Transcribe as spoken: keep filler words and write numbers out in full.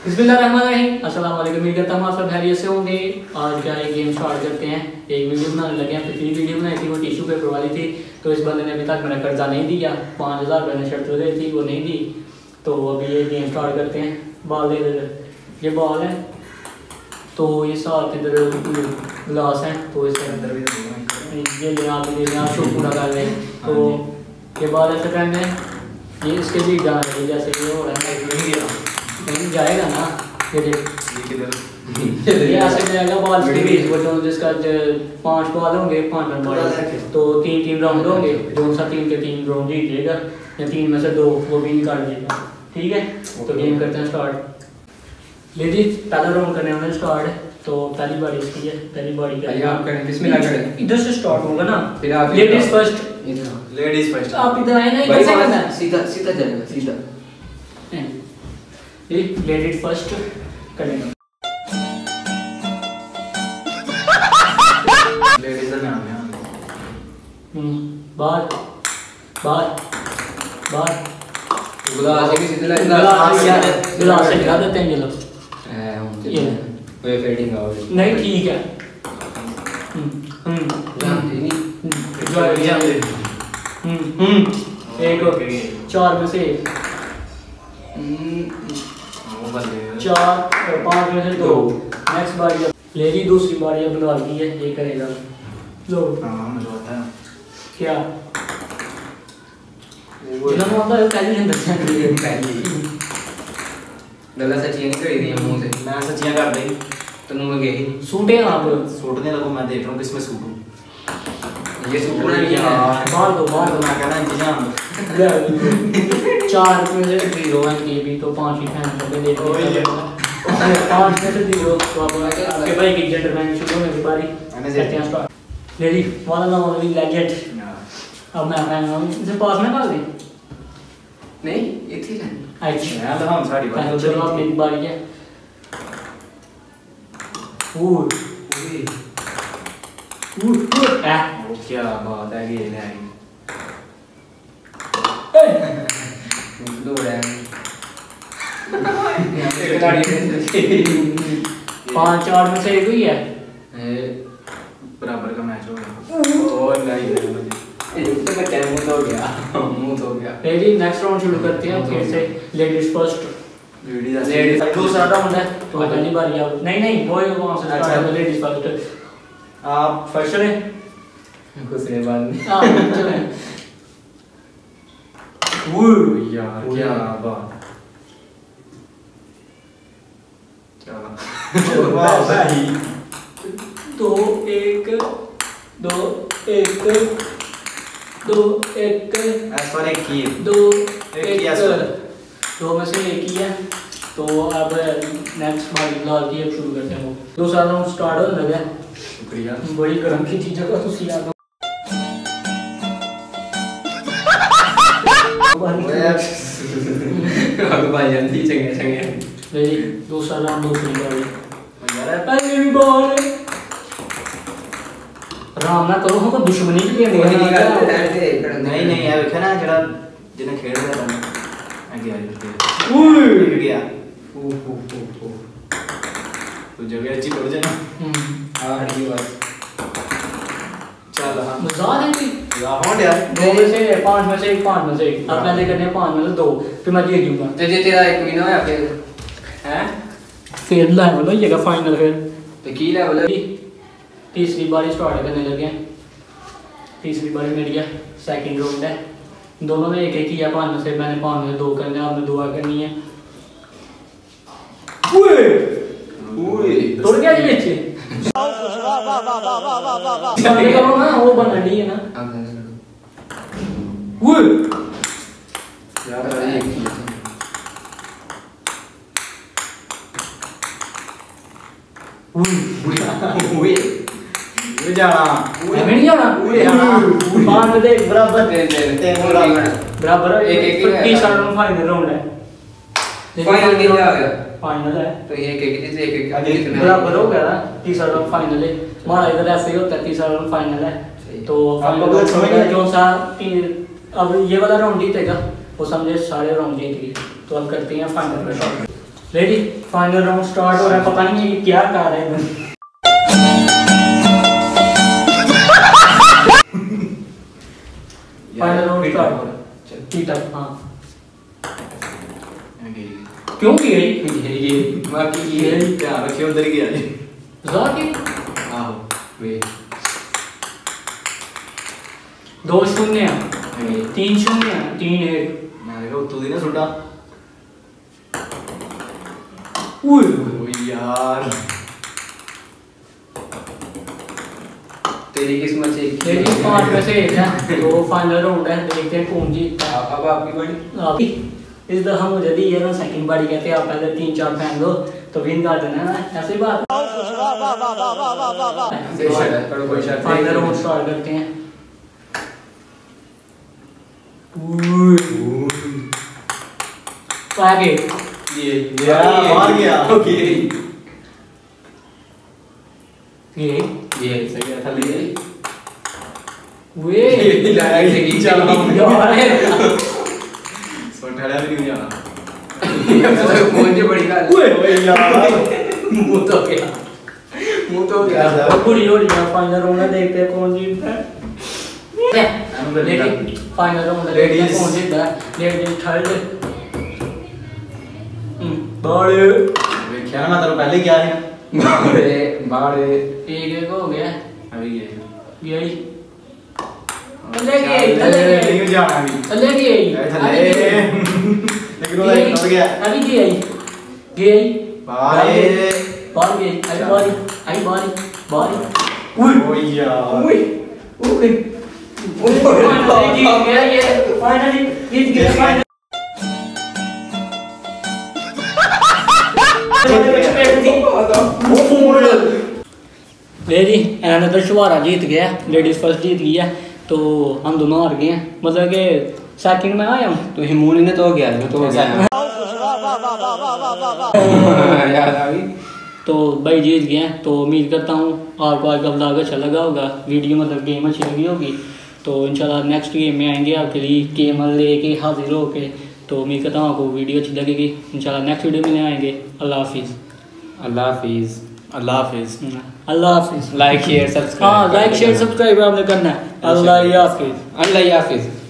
बिस्मिल्लाहिर्रहमानिर्रहीम, अस्सलाम वालेकुम। उम्मीद करता हूँ आप सब खैरियत से होंगे। आज क्या एक गेम स्टार्ट करते हैं। एक वीडियो बनाने लगे हैं, पिछली वीडियो बनाई थी वो टिश्यू पेपर वाली थी, तो इस बंदे ने अभी तक मेरा कर्जा नहीं दिया। पाँच हज़ार रुपये में शर्त लगाई थी, वो नहीं दी। तो अभी ये गेम स्टार्ट करते हैं। बॉल दे दे, ये बॉल है, तो ये साथ इधर गिलास है, तो इसके अंदर भी ये ले आप ले आप शो पूरा कर लें। तो ये बॉल ऐसे करना है, ये इसके भी जाना है, जैसे ये हो रहा है नहीं जाएगा ना। ये देख ये ऐसे जाएगा बॉल के बीच वो जो जिसका पांच बॉल होंगे, पांच रन बॉल, तो तीन तीन राउंड होंगे, जो सा तीन के तीन राउंड जीतेगा या तीन में से दो वो भी निकाल देगा। ठीक है, तो गेम करते हैं स्टार्ट। ले जी, पहला राउंड करने वाले स्टार्ट है, तो पहली बारी इसकी है, पहली बारी का आप करें, बिस्मिल्लाह करें। इधर से स्टार्ट होगा ना, फिर आप लेडीज फर्स्ट, लेडीज फर्स्ट। आप इधर आए ना, इधर से करना है, सीधा सीधा जाएगा, सीधा लेडीज फर्स्ट करेंगे। लेडीज का नाम है हम्म बाहर बाहर बाहर गुलाब से सीधा गिलास से गिलास से गिरा देते हैं। ये लो ये वे फेडिंग आउट नहीं, ठीक है। हम्म हम्म जानते नहीं हम्म हम्म एक चार में से चार और पाँच में से दो। नेक्स्ट बारी ले ली, दूसरी बारी अब लगा दी है, ये करेगा। लो क्या जिन्होंने होता है पहली दिन बच्चा नहीं पहली गला सच्चियां नहीं करी दी मुंह से। मैं सच्चियां कर दी तो मुंह में गई सूटे आप सूटने लगो। मैं देख रहा हूं किसमें सूटूं। ये सूटना नहीं है, मार दो मार दो। मैं कहना इंतजाम चार में से जीरो है, ये भी तो पांच ही फैन करके देख लो। पांच में से जीरो, तो अब आपके भाई की जेंटलमैन शुरू होने की बारी करते हैं स्टार्ट। ले जी, वाला ना वाला लेजेंड। अब मैं फैन हूं, इसे पास में डाल दे नहीं इतनी है। अच्छा मैं तो हम साड़ी बात चलो अब मेरी बारी है। ओह ओए ओह आ वो क्या बात है, ये ले आई दो रैंक पाँच चार में से एक हुई है, बराबर का मैच हो गया। और नहीं एक तो बच्चा मुंह तो हो गया, मुंह तो हो गया। रेडी, नेक्स्ट राउंड शुरू करते हैं फिर से। लेडीज फर्स्ट, लेडीज लेडीज दूसरा राउंड है, तो पहली बारी आओ। नहीं नहीं वो वहां से स्टार्ट है। लेडीज फर्स्ट, आप फर्स्ट चले दूसरे बार हां चले। वो यार क्या बात, क्या वाह भाई। दो एक दो एक दो एक ऐसा एक की दो एक एक दो में से एक ही है। तो अब नेक्स्ट बारी लाल की अब शुरू करते हैं। वो दूसरा राउंड स्टार्ट होने लगा। शुक्रिया, बड़ी गर्म की चीज़ों का तुसी याद हो भाई जल्दी चंगे चंगे। रेडी, दूसरा राउंड दूसरी बारी। यार पहले भी बॉल राम ना करो, हमको दुश्मनी के लिए नहीं निकालते नहीं नहीं यार देखा ना जरा जिन्हें खेल रहा था मैं गया ये ओए गिर गया। ओ हो हो हो तो जगह अच्छी कर जाना। हम्म हां हटी बस चल। हां मजाक है कि यार हो यार दो में से पांच में से एक, पांच में से एक। अब पहले करने हैं पांच में से दो, फिर मैं जीत जाऊंगा। तो जे तेरा एक विन होया फिर हैं फिर लेवल हो जाएगा फाइनल। फिर तो की लेवल है। तीसरी बारी स्टार्ट करने लगे हैं। तीसरी बारी मेरी है, सेकंड राउंड है। दोनों में एक एक ही है, पाँच में से मैंने पाँच में से दो करने, आपने दो करनी है। ओए ओए तोड़ गया ये बच्चे। सामने करो ना, वो बननी है ना। ओए यार ये की ओए ओए ये जाना ओए नहीं जाना। ओए हां पांच में से बराबर दे दे बराबर बराबर एक एक तीसरा राउंड फाइनल राउंड है। फाइनल के लिए आ गया, फाइनल है तो ये एक एक से एक एक बराबर हो गया ना। तीसरा राउंड फाइनल है, हमारा इधर ऐसे ही होता है। तीसरा राउंड फाइनल है, तो फाइनल समझ गए जो सा अब ये वाला राउंड जीतेगा वो समझे सारे राउंड जीत गए। तो अब करते हैं फाइनल में shot. Ready, final round start हो रहा है। पता नहीं ये क्या कर रहे हैं। फाइनल राउंड स्टार्ट हो रहा है। ठीक है, हाँ क्यों की गई ये बाकी ये क्या रखे उधर गया जी जाके आहो वे दो शून्य तीन शून्य तीन एक मैं देखो तू दी ना सुटा ओए ओए यार तेरी किस्मत से लेकिन पांच में से एक है तो फाइनल राउंड है, देखते हैं कौन जीतता है। अब आपकी बारी। अभी इस दफा मुझे दी है ना सेकंड बारी, कहते हैं आप पहले तीन चार फेंक दो तो विन कर देना है ना, ऐसी बात। फाइनल राउंड स्टार्ट करते हैं। आगे ये मार गया ओके ये ये सही है थल्ले ये वे लाया से खींचा यार सोटाड़ा भी नहीं जाना मुझे बड़ी गाल ओए यार मुंह तो गया मुंह तो गया पूरी हो रही है। फाइनल राउंड है, देखते हैं कौन जीतता है। फाइनल राउंड है, देखते हैं कौन जीतता है। लेडीज थर्ड बड़े क्या ना तेरे पहले क्या है बाड़े बाड़े एक एक हो गया अभी ये गई थल्ले गई थल्ले गई नहीं जाना अभी थल्ले गई थल्ले लेकिन वो एक हो गया अभी गई गई बाय बाल गई आई बारी आई बारी बारी ओए यार ओए ओए फाइनली जीत गया ये फाइनली जीत गया फाइनल लेडी अनदर शुभारा जीत गया, लेडीज फर्स्ट जीत गया तो हम दोनों हार गए हैं। मतलब कि सेकंड में आया हूँ तो हिमूनी ने तो हो गया तो हो गया याद आ गई तो भाई जीत गए हैं। तो उम्मीद करता हूँ आपको आज का व्लॉग अच्छा लगा होगा, वीडियो मतलब गेम अच्छी लगी होगी। तो इंशाल्लाह नेक्स्ट गेम में आएंगे आपके लिए गेम लेके हाजिर होके। तो उम्मीद करता हूँ आपको वीडियो अच्छी लगेगी। इंशाल्लाह नेक्स्ट वीडियो में आएंगे। अल्लाह हाफिज़। अल्लाह हाफिज़ अल्लाह हाफिज़ अल्लाह हाफिज़। लाइक शेयर सब्सक्राइब हाँ लाइक शेयर सब्सक्राइब आपने करना है। अल्लाह हाफिज़। अल्लाह हाफिज़।